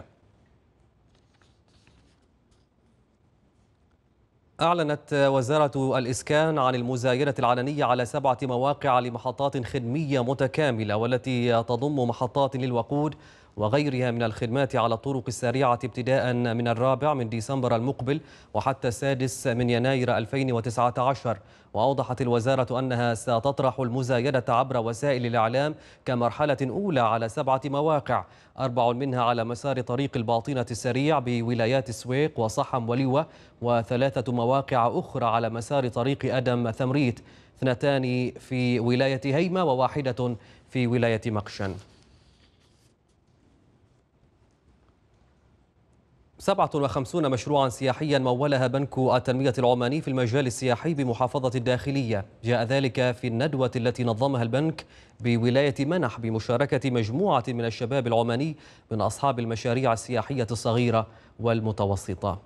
أعلنت وزارة الإسكان عن المزايدة العلنية على 7 مواقع لمحطات خدمية متكاملة، والتي تضم محطات للوقود وغيرها من الخدمات على الطرق السريعة ابتداء من 4 من ديسمبر المقبل وحتى 6 من يناير 2019. وأوضحت الوزارة أنها ستطرح المزايدة عبر وسائل الإعلام كمرحلة أولى على 7 مواقع، 4 منها على مسار طريق الباطنة السريع بولايات السويق وصحم وليوة، و3 مواقع أخرى على مسار طريق أدم ثمريت، 2 في ولاية هيمة و1 في ولاية مقشن. 57 مشروعا سياحيا مولها بنك التنمية العماني في المجال السياحي بمحافظة الداخلية. جاء ذلك في الندوة التي نظمها البنك بولاية منح بمشاركة مجموعة من الشباب العماني من أصحاب المشاريع السياحية الصغيرة والمتوسطة.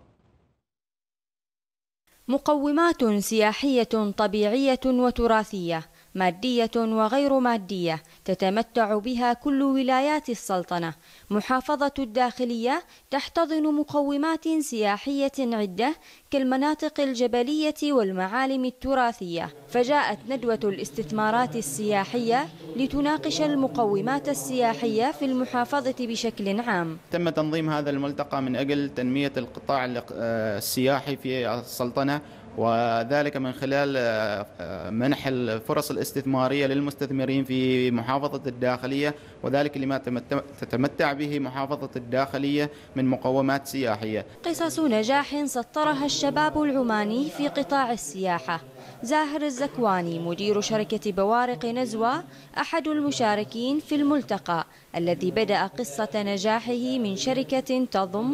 مقومات سياحية طبيعية وتراثية، مادية وغير مادية، تتمتع بها كل ولايات السلطنة. محافظة الداخلية تحتضن مقومات سياحية عدة كالمناطق الجبلية والمعالم التراثية، فجاءت ندوة الاستثمارات السياحية لتناقش المقومات السياحية في المحافظة بشكل عام. تم تنظيم هذا الملتقى من أجل تنمية القطاع السياحي في السلطنة، وذلك من خلال منح الفرص الاستثمارية للمستثمرين في محافظة الداخلية، وذلك لما تتمتع به محافظة الداخلية من مقومات سياحية. قصص نجاح سطرها الشباب العماني في قطاع السياحة. زاهر الزكواني مدير شركة بوارق نزوة أحد المشاركين في الملتقى، الذي بدأ قصة نجاحه من شركة تضم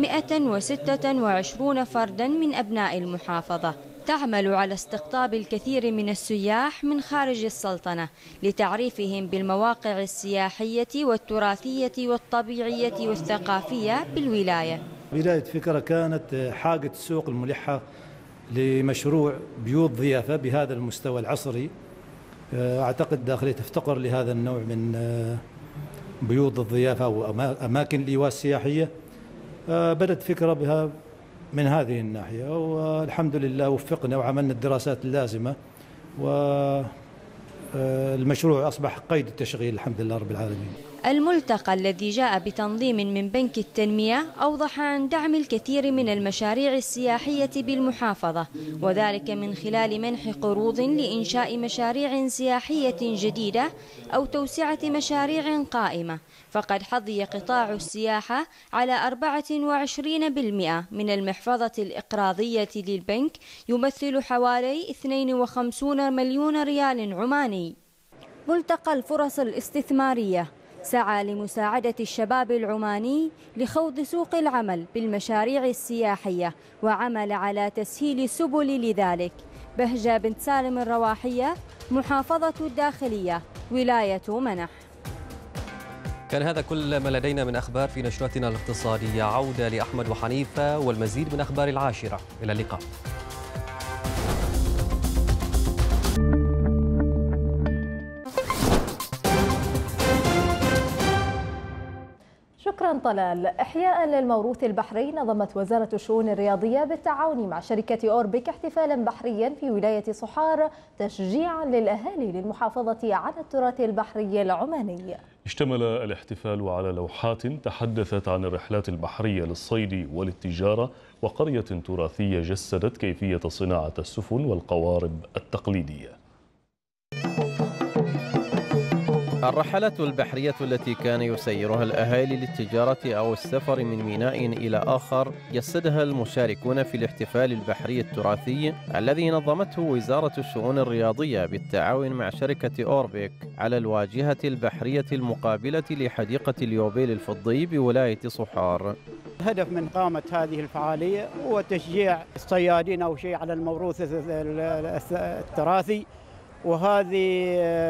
126 فردا من أبناء المحافظة، تعمل على استقطاب الكثير من السياح من خارج السلطنة لتعريفهم بالمواقع السياحية والتراثية والطبيعية والثقافية بالولاية. بداية فكرة كانت حاجة السوق الملحة لمشروع بيوت ضيافة بهذا المستوى العصري. أعتقد الداخلية تفتقر لهذا النوع من بيوت الضيافة وأماكن الإيواء السياحية. بدأت فكرة بها من هذه الناحية، والحمد لله وفقنا وعملنا الدراسات اللازمة، والمشروع أصبح قيد التشغيل الحمد لله رب العالمين. الملتقى الذي جاء بتنظيم من بنك التنمية أوضح عن دعم الكثير من المشاريع السياحية بالمحافظة، وذلك من خلال منح قروض لإنشاء مشاريع سياحية جديدة أو توسعة مشاريع قائمة. فقد حظي قطاع السياحة على 24% من المحفظة الإقراضية للبنك، يمثل حوالي 52 مليون ريال عماني. ملتقى الفرص الاستثمارية سعى لمساعدة الشباب العماني لخوض سوق العمل بالمشاريع السياحية، وعمل على تسهيل السبل لذلك. بهجة بنت سالم الرواحية، محافظة الداخلية، ولاية منح. كان هذا كل ما لدينا من أخبار في نشرتنا الاقتصادية. عودة لأحمد وحنيفة والمزيد من أخبار العاشرة. إلى اللقاء. شكرا طلال. إحياء للموروث البحري نظمت وزارة الشؤون الرياضية بالتعاون مع شركة أوربك احتفالا بحريا في ولاية صحار تشجيعا للأهالي للمحافظة على التراث البحري العماني. اشتمل الاحتفال على لوحات تحدثت عن الرحلات البحرية للصيد والتجارة، وقرية تراثية جسدت كيفية صناعة السفن والقوارب التقليدية. الرحلات البحرية التي كان يسيرها الأهالي للتجارة أو السفر من ميناء إلى آخر جسدها المشاركون في الاحتفال البحري التراثي الذي نظمته وزارة الشؤون الرياضية بالتعاون مع شركة أوربيك على الواجهة البحرية المقابلة لحديقة اليوبيل الفضي بولاية صحار. الهدف من قامة هذه الفعالية هو تشجيع الصيادين أو شيء على الموروث التراثي، وهذه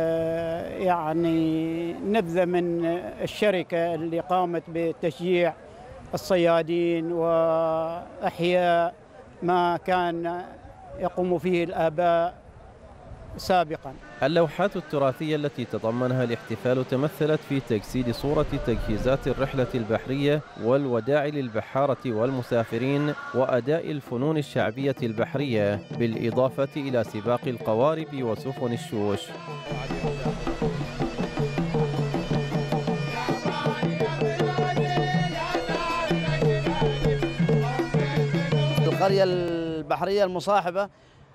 يعني نبذة من الشركة اللي قامت بتشجيع الصيادين وإحياء ما كان يقوم فيه الآباء سابقا. اللوحات التراثية التي تضمنها الاحتفال تمثلت في تجسيد صورة تجهيزات الرحلة البحرية والوداع للبحارة والمسافرين وأداء الفنون الشعبية البحرية، بالإضافة إلى سباق القوارب وسفن الشوش. القرية البحرية المصاحبة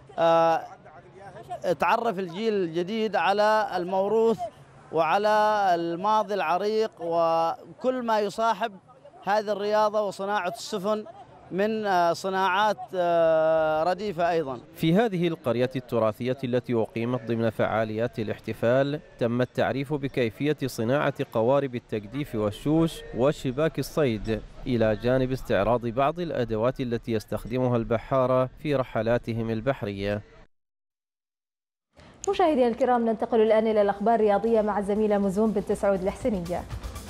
تعرف الجيل الجديد على الموروث وعلى الماضي العريق وكل ما يصاحب هذه الرياضة وصناعة السفن من صناعات رديفة أيضا. في هذه القرية التراثية التي أقيمت ضمن فعاليات الاحتفال تم التعريف بكيفية صناعة قوارب التجديف والشوش وشباك الصيد، إلى جانب استعراض بعض الأدوات التي يستخدمها البحارة في رحلاتهم البحرية. مشاهدينا الكرام، ننتقل الآن إلى الأخبار الرياضية مع الزميلة مزون بنت سعود الحسينية.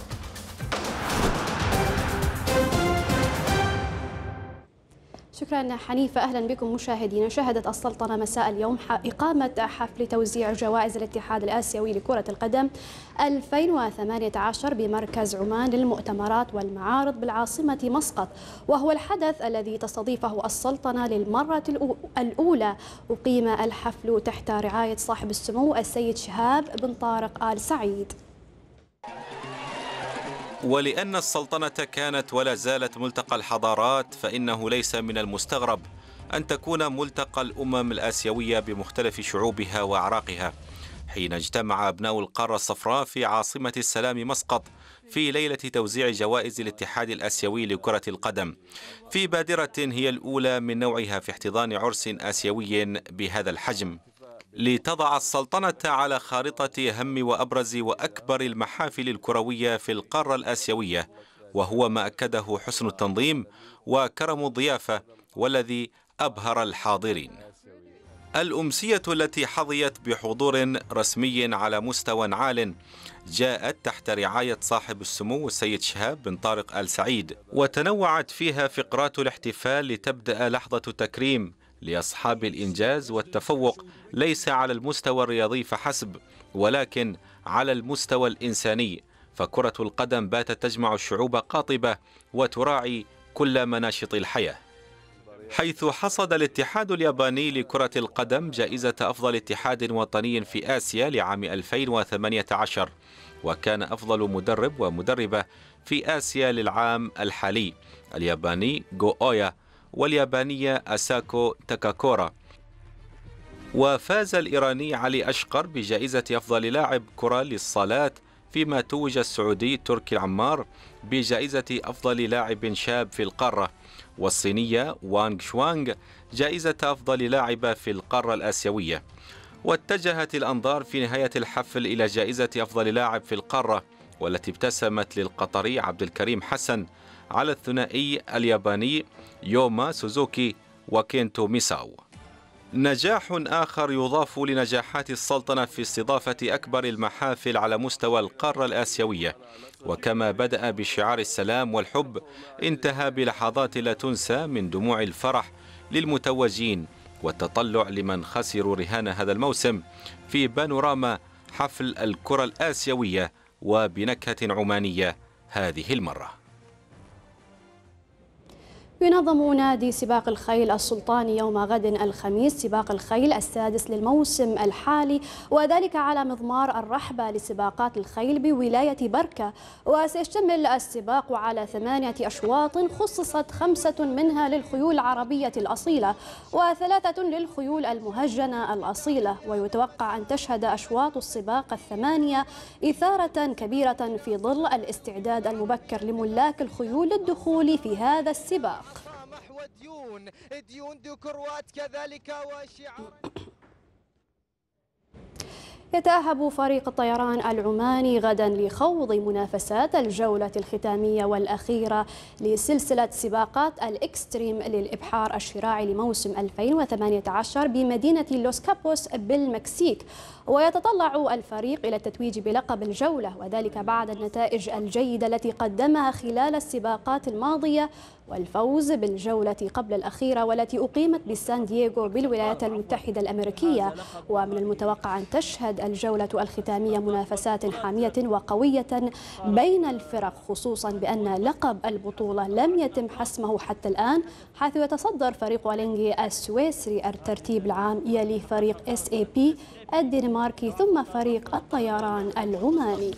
شكرا حنيفة. أهلا بكم مشاهدينا. شهدت السلطنة مساء اليوم إقامة حفل توزيع جوائز الاتحاد الآسيوي لكرة القدم 2018 بمركز عمان للمؤتمرات والمعارض بالعاصمة مسقط، وهو الحدث الذي تستضيفه السلطنة للمرة الأولى. أقيم الحفل تحت رعاية صاحب السمو السيد شهاب بن طارق آل سعيد. ولأن السلطنة كانت ولا زالت ملتقى الحضارات، فإنه ليس من المستغرب أن تكون ملتقى الأمم الآسيوية بمختلف شعوبها وأعراقها، حين اجتمع أبناء القارة الصفراء في عاصمة السلام مسقط في ليلة توزيع جوائز الاتحاد الآسيوي لكرة القدم، في بادرة هي الأولى من نوعها في احتضان عرس آسيوي بهذا الحجم، لتضع السلطنة على خارطة أهم وأبرز وأكبر المحافل الكروية في القارة الآسيوية، وهو ما أكده حسن التنظيم وكرم الضيافة والذي أبهر الحاضرين. الأمسية التي حظيت بحضور رسمي على مستوى عال جاءت تحت رعاية صاحب السمو السيد شهاب بن طارق آل سعيد، وتنوعت فيها فقرات الاحتفال لتبدأ لحظة تكريم لأصحاب الإنجاز والتفوق، ليس على المستوى الرياضي فحسب ولكن على المستوى الإنساني، فكرة القدم باتت تجمع الشعوب قاطبة وتراعي كل مناشط الحياة، حيث حصد الاتحاد الياباني لكرة القدم جائزة أفضل اتحاد وطني في آسيا لعام 2018، وكان أفضل مدرب ومدربة في آسيا للعام الحالي الياباني جو أويا واليابانية أساكو تاكاكورا. وفاز الإيراني علي أشقر بجائزة أفضل لاعب كرة للصالات، فيما توج السعودي تركي العمار بجائزة أفضل لاعب شاب في القارة، والصينية وانغ شوانغ جائزة أفضل لاعبة في القارة الآسيوية. واتجهت الأنظار في نهاية الحفل إلى جائزة أفضل لاعب في القارة، والتي ابتسمت للقطري عبد الكريم حسن على الثنائي الياباني يوما سوزوكي وكينتو ميساو. نجاح آخر يضاف لنجاحات السلطنة في استضافة أكبر المحافل على مستوى القارة الآسيوية، وكما بدأ بشعار السلام والحب انتهى بلحظات لا تنسى من دموع الفرح للمتوجين والتطلع لمن خسروا رهان هذا الموسم في بانوراما حفل الكرة الآسيوية وبنكهة عمانية هذه المرة. ينظم نادي سباق الخيل السلطاني يوم غد الخميس سباق الخيل السادس للموسم الحالي، وذلك على مضمار الرحبة لسباقات الخيل بولاية بركة. وسيشتمل السباق على 8 أشواط خصصت 5 منها للخيول العربية الأصيلة و3 للخيول المهجنة الأصيلة. ويتوقع أن تشهد أشواط السباق 8 إثارة كبيرة في ظل الاستعداد المبكر لملاك الخيول للدخول في هذا السباق. ديون ديكروات كذلك وشعار. يتأهب فريق الطيران العماني غدا لخوض منافسات الجولة الختامية والأخيرة لسلسلة سباقات الإكستريم للإبحار الشراعي لموسم 2018 بمدينة لوس كابوس بالمكسيك. ويتطلع الفريق إلى التتويج بلقب الجولة، وذلك بعد النتائج الجيدة التي قدمها خلال السباقات الماضية والفوز بالجولة قبل الأخيرة والتي أقيمت بسان دييغو بالولايات المتحدة الأمريكية. ومن المتوقع أن تشهد الجولة الختامية منافسات حامية وقوية بين الفرق، خصوصا بأن لقب البطولة لم يتم حسمه حتى الآن، حيث يتصدر فريق ولينجي السويسري الترتيب العام، يلي فريق SAP الدنماركي ثم فريق الطيران العماني.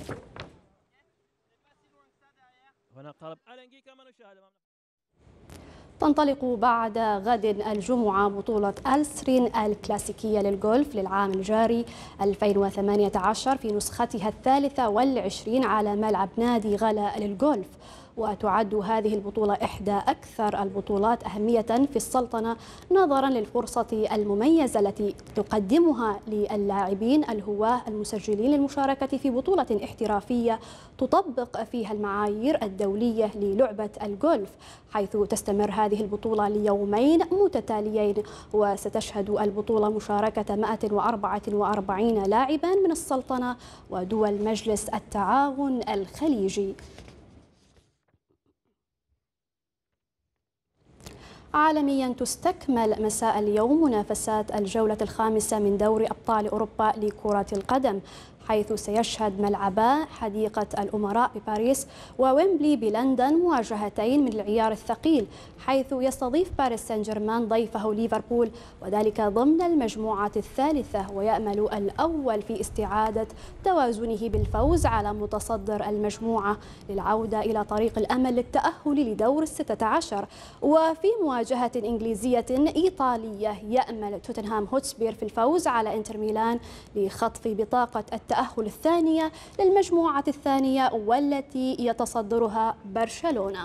تنطلق بعد غد الجمعة بطولة ألسرين الكلاسيكية للجولف للعام الجاري 2018 في نسختها 23 على ملعب نادي غلا للجولف. وتعد هذه البطولة إحدى أكثر البطولات أهمية في السلطنة نظرا للفرصة المميزة التي تقدمها للاعبين الهواة المسجلين للمشاركة في بطولة احترافية تطبق فيها المعايير الدولية للعبة الجولف، حيث تستمر هذه البطولة ليومين متتاليين. وستشهد البطولة مشاركة 144 لاعبا من السلطنة ودول مجلس التعاون الخليجي. عالميا تستكمل مساء اليوم منافسات الجولة الخامسة من دوري أبطال أوروبا لكرة القدم، حيث سيشهد ملعبا حديقة الأمراء بباريس وويمبلي بلندن مواجهتين من العيار الثقيل، حيث يستضيف باريس سان جيرمان ضيفه ليفربول، وذلك ضمن المجموعة الثالثة. ويأمل الأول في استعادة توازنه بالفوز على متصدر المجموعة للعودة إلى طريق الأمل للتأهل لدور 16. وفي مواجهة إنجليزية إيطالية يأمل توتنهام هوتسبير في الفوز على إنتر ميلان لخطف بطاقة التأهل الثانية للمجموعة الثانية والتي يتصدرها برشلونة.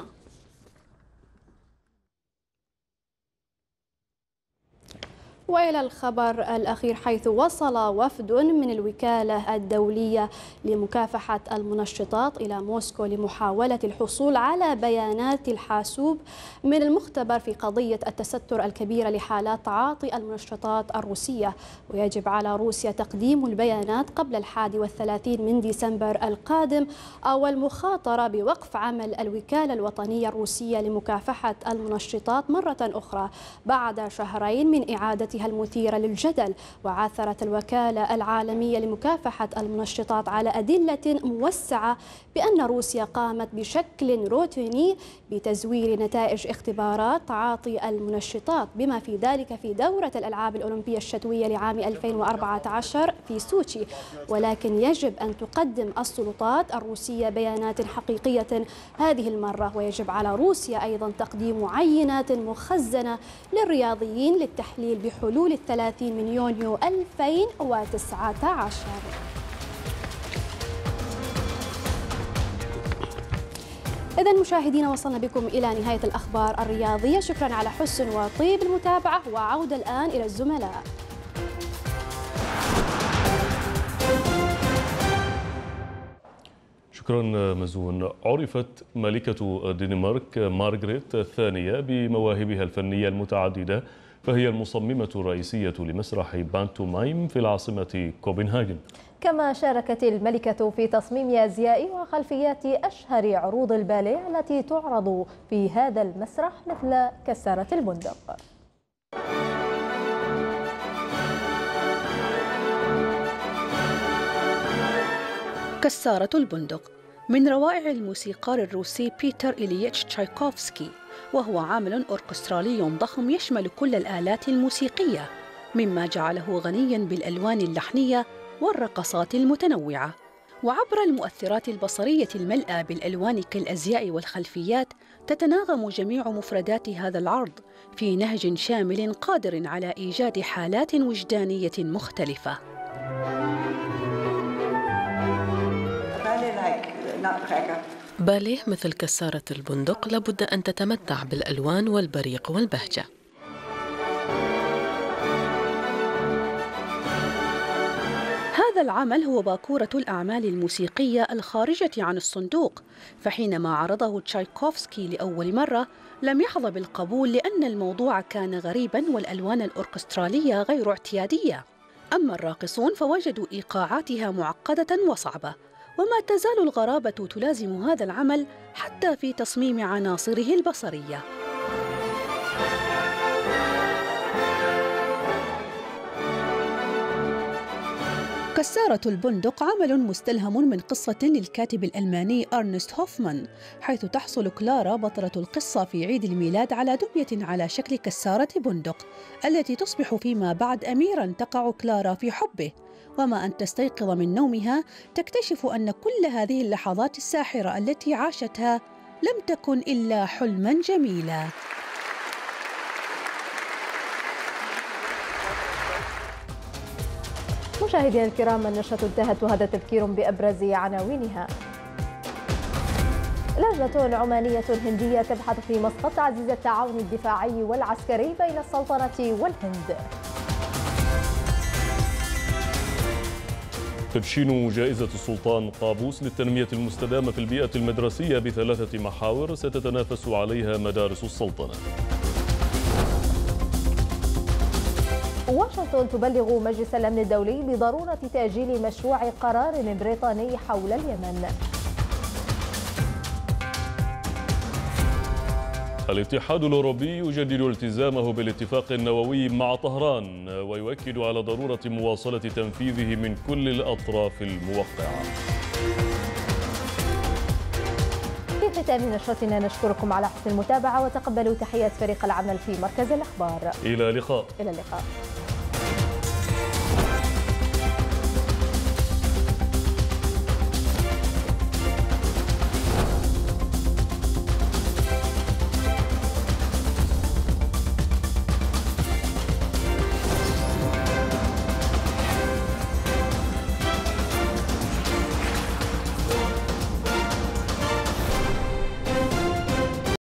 وإلى الخبر الأخير، حيث وصل وفد من الوكالة الدولية لمكافحة المنشطات إلى موسكو لمحاولة الحصول على بيانات الحاسوب من المختبر في قضية التستر الكبيرة لحالات تعاطي المنشطات الروسية. ويجب على روسيا تقديم البيانات قبل 31 من ديسمبر القادم أو المخاطرة بوقف عمل الوكالة الوطنية الروسية لمكافحة المنشطات مرة أخرى بعد شهرين من إعادة المثيرة للجدل. وعثرت الوكالة العالمية لمكافحة المنشطات على أدلة موسعة بأن روسيا قامت بشكل روتيني بتزوير نتائج اختبارات تعاطي المنشطات، بما في ذلك في دورة الألعاب الأولمبية الشتوية لعام 2014 في سوتشي. ولكن يجب أن تقدم السلطات الروسية بيانات حقيقية هذه المرة، ويجب على روسيا أيضا تقديم عينات مخزنة للرياضيين للتحليل بحلول 30 من يونيو 2019. إذن مشاهدينا، وصلنا بكم إلى نهاية الأخبار الرياضية. شكرا على حسن وطيب المتابعة، وعودة الآن إلى الزملاء. شكرا مزون. عرفت ملكة الدنمارك مارغريت الثانية بمواهبها الفنية المتعددة، فهي المصممة الرئيسية لمسرح بانتومايم في العاصمة كوبنهاجن. كما شاركت الملكة في تصميم أزياء وخلفيات أشهر عروض الباليه التي تعرض في هذا المسرح، مثل كسارة البندق. كسارة البندق من روائع الموسيقار الروسي بيتر إليتش تشايكوفسكي، وهو عمل أوركسترالي ضخم يشمل كل الآلات الموسيقية، مما جعله غنياً بالألوان اللحنية والرقصات المتنوعة. وعبر المؤثرات البصرية الملأى بالألوان كالأزياء والخلفيات، تتناغم جميع مفردات هذا العرض في نهج شامل قادر على إيجاد حالات وجدانية مختلفة. باليه مثل كسارة البندق لابد أن تتمتع بالألوان والبريق والبهجة. هذا العمل هو باكورة الأعمال الموسيقية الخارجة عن الصندوق، فحينما عرضه تشايكوفسكي لأول مرة لم يحظى بالقبول لأن الموضوع كان غريباً والألوان الأوركسترالية غير اعتيادية. أما الراقصون فوجدوا إيقاعاتها معقدة وصعبة، وما تزال الغرابة تلازم هذا العمل حتى في تصميم عناصره البصرية. كسارة البندق عمل مستلهم من قصة للكاتب الألماني أرنست هوفمان، حيث تحصل كلارا بطلة القصة في عيد الميلاد على دمية على شكل كسارة بندق التي تصبح فيما بعد أميراً تقع كلارا في حبه، وما أن تستيقظ من نومها تكتشف أن كل هذه اللحظات الساحرة التي عاشتها لم تكن إلا حلماً جميلاً. مشاهدينا الكرام، النشرة انتهت وهذا تذكير بأبرز عناوينها. لجنة عمانية هندية تبحث في مسقط تعزيز التعاون الدفاعي والعسكري بين السلطنة والهند. تدشين جائزة السلطان قابوس للتنمية المستدامة في البيئة المدرسية ب3 محاور ستتنافس عليها مدارس السلطنة. واشنطن تبلغ مجلس الأمن الدولي بضرورة تأجيل مشروع قرار بريطاني حول اليمن. الاتحاد الأوروبي يجدد التزامه بالاتفاق النووي مع طهران ويؤكد على ضرورة مواصلة تنفيذه من كل الأطراف الموقعة. في ختام نشرتنا نشكركم على حسن المتابعة وتقبلوا تحيات فريق العمل في مركز الأخبار. إلى اللقاء. إلى اللقاء.